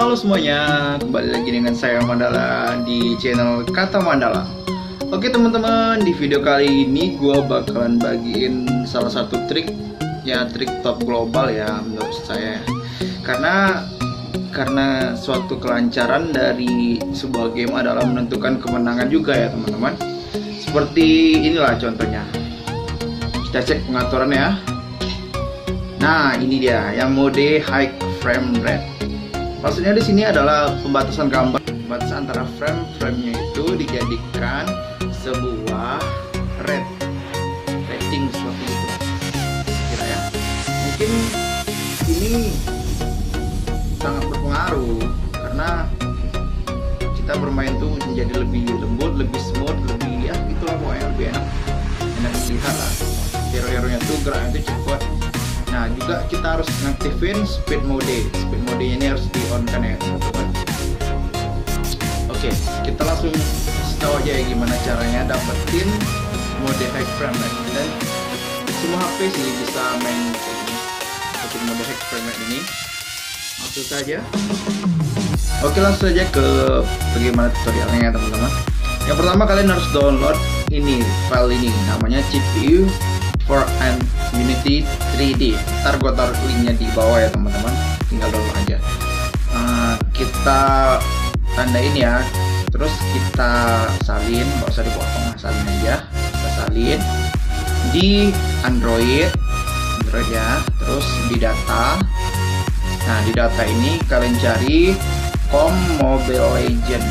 Halo semuanya, kembali lagi dengan saya Mandala di channel Kata Mandala. Oke teman-teman, di video kali ini gue bakalan bagiin salah satu trik, ya trik top global ya menurut saya. Karena suatu kelancaran dari sebuah game adalah menentukan kemenangan juga ya teman-teman. Seperti inilah contohnya. Kita cek pengaturan ya. Nah ini dia, yang mode high frame rate. Maksudnya di sini adalah pembatasan gambar, pembatasan antara frame-nya itu dijadikan sebuah rating seperti itu. Kira ya. Mungkin ini sangat berpengaruh karena kita bermain tuh menjadi lebih lembut, lebih smooth, lebih ya gitulah pokoknya lebih enak dilihat lah. Hero-heronya tuh geraknya tuh cepat. Nah juga kita harus ngaktifin speed mode ini harus di on kan ya teman-teman. Oke, kita langsung tahu aja ya gimana caranya dapetin mode high frame rate. Dan semua HP sih bisa main untuk mode high frame rate ini. Langsung saja. Oke, langsung saja ke bagaimana tutorialnya ya teman-teman. Yang pertama kalian harus download ini file ini, namanya CPU for an Unity 3D. Ntar gue taruh linknya di bawah ya teman-teman, tinggal download aja. Kita tandain ya, terus kita salin, nggak usah dipotong, salin aja. Kita salin di Android ya, terus di data. Nah di data ini kalian cari COM Mobile Legend.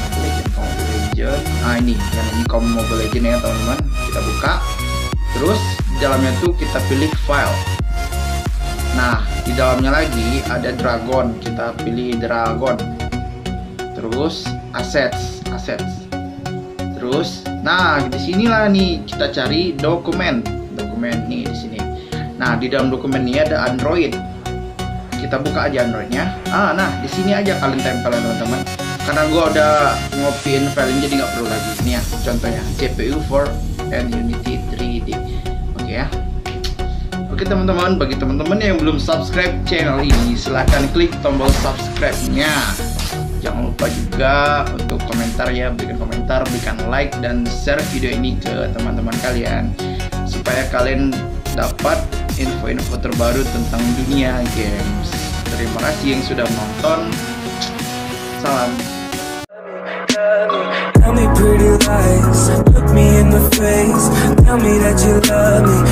Nah ini, yang ini COM Mobile Legend ya teman-teman. Kita buka, terus di dalamnya tuh kita pilih file. Nah di dalamnya lagi ada Dragon, kita pilih Dragon. Terus assets. Terus, nah di sinilah nih kita cari dokumen nih di sini. Nah di dalam dokumen ini ada Android. Kita buka aja Androidnya. Nah di sini aja kalian tempelin teman-teman. Karena gua udah ngopiin file ini jadi nggak perlu lagi. Ini ya contohnya CPU for an Unity 3D. Ya. Oke teman-teman, bagi teman-teman yang belum subscribe channel ini, silahkan klik tombol subscribe-nya. Jangan lupa juga untuk komentar ya, berikan komentar, berikan like dan share video ini ke teman-teman kalian supaya kalian dapat info-info terbaru tentang dunia games. Terima kasih yang sudah menonton. Salam. Tell me pretty lies, look me in the face, tell me that you love me.